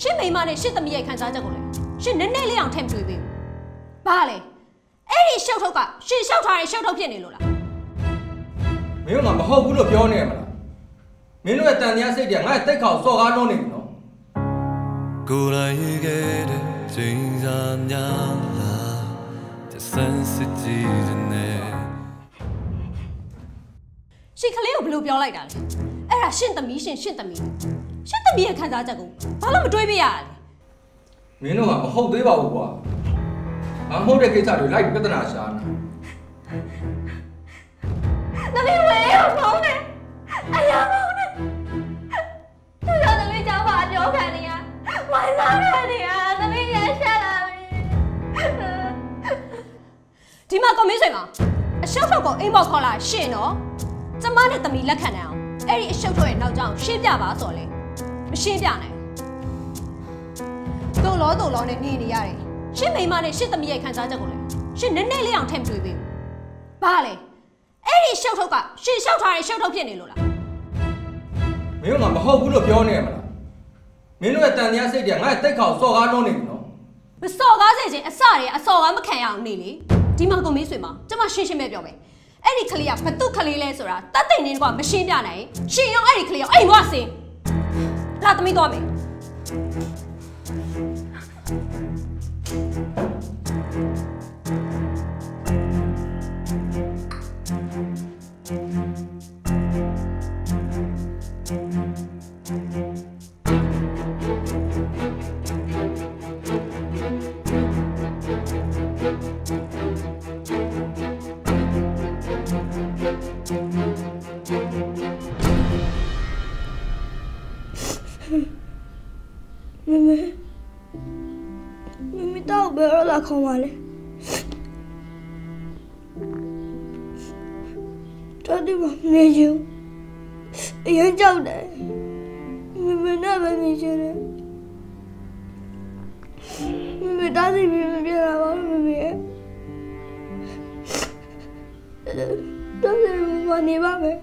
ရှင်းမိမနဲ့ရှင်းသမီးရဲ့ခံစားချက်ကိုလေရှင်းနည်းနည်းလေးအောင်ထည့်မတွေ့ပေးဘူးဘာလဲအဲ့ဒီရှုပ်ထုတ်ကရှင်းရှောက်ထားတဲ့ရှုပ်ထုတ်ဖြစ်နေလို့လားမင်းကမဟုတ်ဘူးလို့ပြောနေရမလားမင်းတို့ရဲ့တန်တရားစိတ်တွေကငါ့တိတ်ခေါက်စော်ကားလုံးနေပြီနော်ကိုယ်တိုင်ခဲ့တဲ့ချိန်စားများလားတဆန်းစစ်ကြည့်နေရှင်းကလေးကိုဘယ်လိုပြောလိုက်တာလဲအဲ့ဒါရှင်းသမီးရှင်းသမီးရဲ့ခံစားချက်ကိုဘာလို့မတွေးပြရလဲမင်းတို့ကမဟုတ်သေးပါဘူးကွာမဟုတ်တဲ့ကိစ္စတွေလိုက်ပြဿနာရှာနေသမီးဝေးရောဖုန်းနဲ့အရာဖုန်းနဲ့သူရောသမီးကြောင့်ပါပြောခံနေရဝိုင်းစားနေရသမီးရရှာလာပြီဒီမှာကွန်မင်းဆွေမှာအရှုပ်ထုတ်ကိုအိမ်ပေါ်ခေါ်လာရှင်းတော့ကျမနဲ့သမီးလက်ခံနိုင်အောင်အဲ့ဒီအရှုပ်ထုတ်ရဲ့နောက်ကြောင်ရှင်းပြပါဆိုလေမရှင်းပြနိုင်တို့လောနဲ့နေရတယ်ရှင်းမိမနဲ့ရှင်းသမီးရဲ့ခံစားချက်ကိုလေရှင်းနည်းနည်းလေးအောင်ထည့်မတွေ့ပေးဘူးဘာလဲအဲ့ဒီရှုပ်ထုတ်ကရှင်းရှောက်ထားတဲ့ရှုပ်ထုတ်ဖြစ်နေလို့လားမင်းကမဟုတ်ဘူးလို့ပြောနေရမလားမင်းတို့ရဲ့တန်တရားစိတ်တွေကငါ့တိတ်ခေါက်စော်ကားလုံးနေပြီနော်မစော်ကားစေခြင်းအစတွေအစော်ကားမခံရအောင်နေလေဒီမှာကိုမင်းဆွေမှာကျမရှင်းပဲပြောမယ်အဲ့ဒီကလေးကဘသူ့ကလေးလဲဆိုတာတတ်သိနေတော့မရှင်းပြနိုင်ရှင်ရောအဲ့ဒီကလေးရောအိမ်ဘွားစင်လာသမီးသွားမယ်မမတော့ဘယ်တော့လာခေါ်ပါလဲတော်ဒီမနေချင်အရင်ကြောက်တယ်မမနဲ့ပဲနေချင်တယ်မမတားစီပြီးမပြလာပါဘူးမမရဲ့တော်စီမနေပါမယ်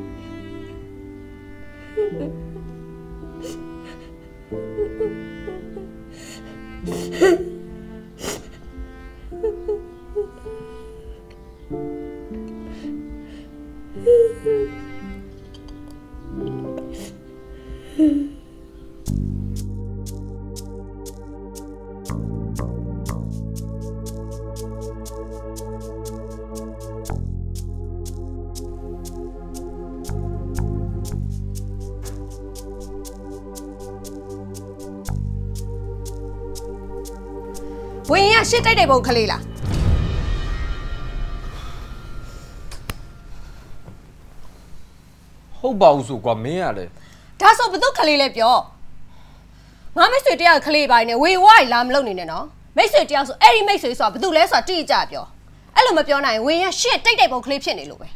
ဝင်းရရှစ်တိုက်ပုံခလေးလားဟုတ်ပါဘူးဆိုကွာမင်းရလေဒါဆိုဘသူခလေးလဲပြောငါမိတ်ဆွေတယောက်ခလေးပိုင်းနဲ့ဝေဝါးလာမလုပ်နေနဲ့နော်မိတ်ဆွေတယောက်ဆိုအဲ့ဒီမိတ်ဆွေဆိုတာဘသူလဲဆိုတာတိကျပြောအဲ့လိုမပြောနိုင်ဝင်းရရှစ်တိုက်ပုံခလေးဖြစ်နေလို့ပဲ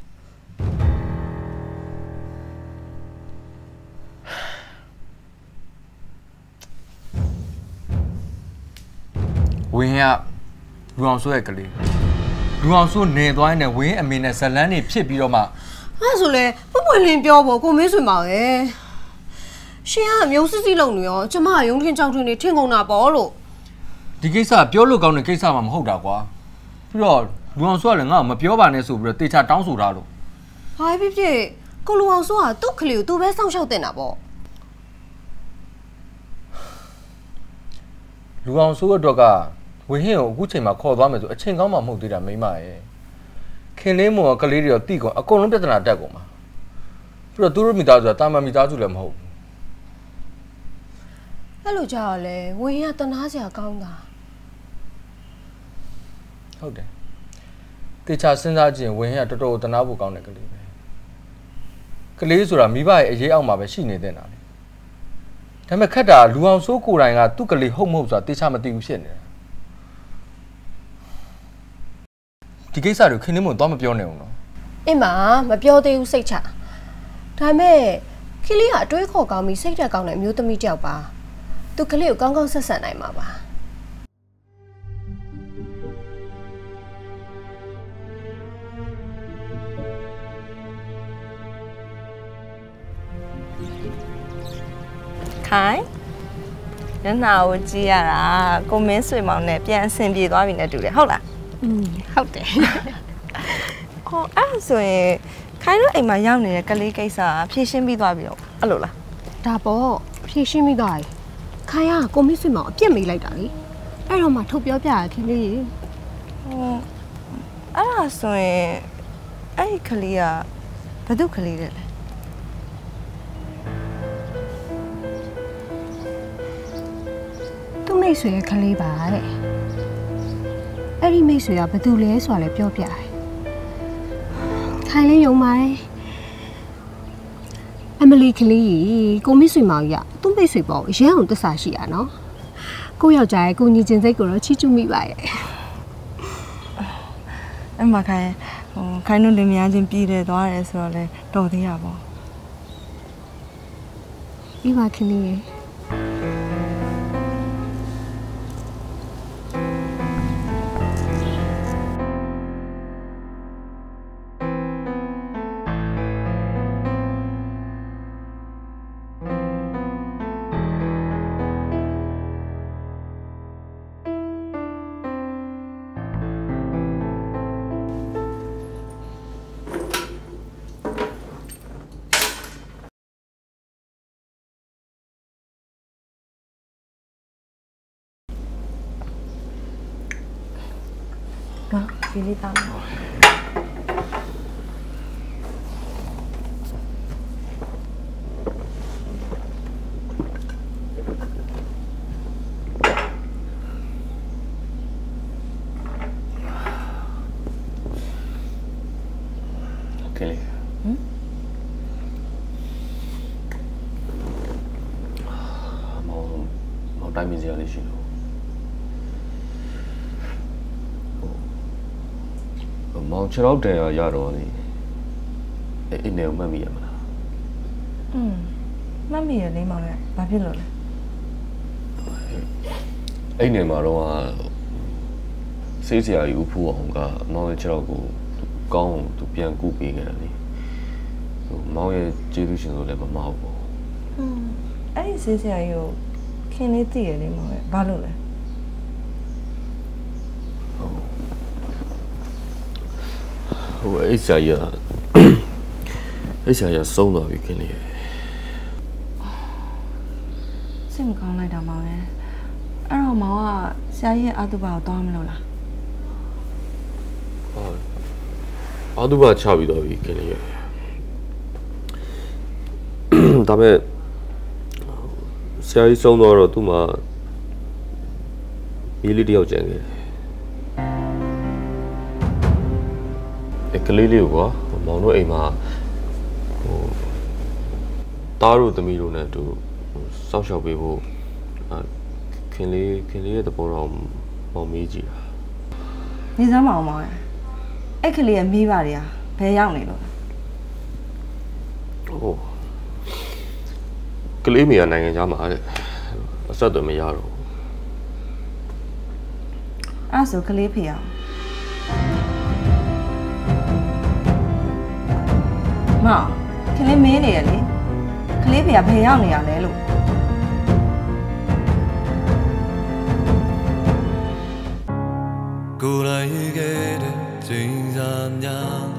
ဝင်းရလူအောင်ဆိုးရဲ့ကလေးလူအောင်ဆိုးနေသွားရင်ဝင်းအမေနဲ့ဇလန်းနေဖြစ်ပြီးတော့မှအဲ့ဆိုလေပွင့်လင်းပြောဖို့ကိုမင်းဆွေမှာပဲရှင်ကအမျိုးစစ်စစ်လုံနေရောကျမရုံထင်းကြောင်ထင်းနေထင်ကုန်တာပေါ့လို့ဒီကိစ္စပြောလို့ကောင်းတဲ့ကိစ္စမှမဟုတ်တာကွာပြီးတော့လူအောင်ဆိုးကလည်းငါ့ကိုမပြောပါနဲ့ဆိုပြီးတော့တေချာတောင်းဆိုတာလို့ဘာဖြစ်ကိုလူအောင်ဆိုးကသူ့ကလေးကိုသူပဲစောင့်ရှောက်တင်တာပေါ့လူအောင်ဆိုးအတွက်ကဝင်းဟင်းကိုအခုချိန်မှာခေါ်သွားမယ်ဆိုအချိန်ကောင်းမှမဟုတ်သေးတာမိမရဲ့ခင်လေးမော်ကလေးတွေရောတိကုန်အကုန်လုံးပြဿနာတက်ကုန်မှာပြီးတော့သူတို့မိသားစုကတာမန်မိသားစုလည်းမဟုတ်ဘူးအဲ့လိုကြောက်လဲဝင်းရတနာစရာကောင်းတာဟုတ်တယ်တေချာစဉ်းစားကြည့်ရင်ဝင်းဟင်းကတော်တော်တနာဖို့ကောင်းတဲ့ကလေးပဲကလေးဆိုတာမိဘရဲ့အရေးအောက်မှာပဲရှိနေတဲ့နာလေဒါပေမဲ့ခက်တာလူအောင်ဆိုးကိုယ်တိုင်ကသူ့ကလေးဟုတ်မဟုတ်ဆိုတာတေချာမသိဘူးဖြစ်နေတာဒီကိစ္စတွေခင်လေးမတော့မပြောနိုင်ဘူးနော်အင်းမမပြောသေးဘူးစိတ်ချဒါပေမဲ့ခလေးကအတွေးခေါ်ကောင်းပြီးစိတ်တက်ကောင်းတဲ့အမျိုးသမီးတယောက်ပါသူကလေးကိုကောင်းကောင်းဆက်ဆံနိုင်မှာပါခိုင်人哪有知啊啦？公民水毛呢，变身边多边的住咧，好啦。 ဟုတ်တယ်哦，所以开了အိမ်မှာရောက်နေတဲ့ကလေးကိစ္စဖြည့်ရှင်းပြီးသွားပြီတော့အဲ့လိုလားဒါပေါ့ဖြည့်ရှင်းပြီးသွားပြီခိုင်ကကိုမင်းဆွေမောင်အပြစ်မေးလိုက်တာလေအဲ့တော့မှထုတ်ပြောပြရခင်လေးအဲ့ဒါဆိုရင်အဲ့ဒီကလေးကဘသူကလေးလဲသူ့မိတ်ဆွေရဲ့ကလေးပါတဲ့အဲ့ဒီမိတ်ဆွေကဘသူလဲဆိုတာလည်းပြောပြတယ်ခိုင်လေးယုံပါတယ်အမလီကလေးကိုမင်းဆွေမောင်ကြီးကသူ့မိတ်ဆွေပေါ့ရမ်းအောင်တစ္ဆာရှိရနော်ကိုယောက်ျားရဲ့ကိုညီချင်းစိတ်ကိုတော့ချီးကျူးမိပါရဲ့အဲ့မှာခိုင်တို့လင်မယားချင်းပြည်တယ်သွားတယ်ဆိုတော့လေတော်သေးရပါပြီးပါခင်လေးနော်ဒီလေးတောင်းပါခင်လေးမောင်တိုင်းမင်းစရာလေးရှိလို့မောင်ခြေတော့တယ်ရတော့လေအဲ့နေမှတ်မိရမလားမှတ်မိရလေးမောင်လည်းဘာဖြစ်လို့လဲအဲ့နေမှာတော့စေးစရာကြီးဦးဖူးအောင်ကမောင်ရဲ့ခြေတော့ကိုကောင်းသူပြန်ကူပေးခဲ့တယ်လေမောင်ရဲ့ကျေးဇူးရှင်ဆိုလည်းမမဟုတ်ဘူးအဲ့ဒီဆေးဆရာကြီးကိုခင်လေးသိရလေးမောင်လည်းဘာလို့လဲဟိုအဲ့ဆရာကြီးအဲ့ဆရာကြီးဆုံးသွားပြီခင်လေးစိတ်မကောင်းလိုက်တာမောင်လည်းအဲ့တော့မောင်ကဆရာကြီးရဲ့အတုပါကိုတောင်းမလို့လားအာဒူဘာချပြီးတော့ပြီခင်ဗျာဒါပေမဲ့ဆရာကြီးဆုံးတော့သူ့မှာမြေးလေးတယောက်ကျန်ခဲ့တယ်ကလေးလေးကိုမောင်တို့အိမ်မှာတားတို့သမီးတို့နဲ့တူစောင့်ရှောက်ပေးဖို့ခင်လေးရဲ့သဘောတော့မောင်မေးကြည့်တာနေစမ်းမအောင်မောင်ရဲ့အဲ့ကလေးရဲ့မိဘတွေကဘယ်ရောက်နေလို့လဲဟုတ်ကလေးမေကနိုင်ငံခြားမှာတဲ့အဆက်အသွယ်မရတော့အဲ့ဆိုကလေးဖေအောင်မောင်ကလေးမင်းနေရလေကလေးဖေကဘယ်ရောက်နေရလဲလို့ကိုယ်တိုင်ရေးခဲ့တဲ့ချိန်စာများ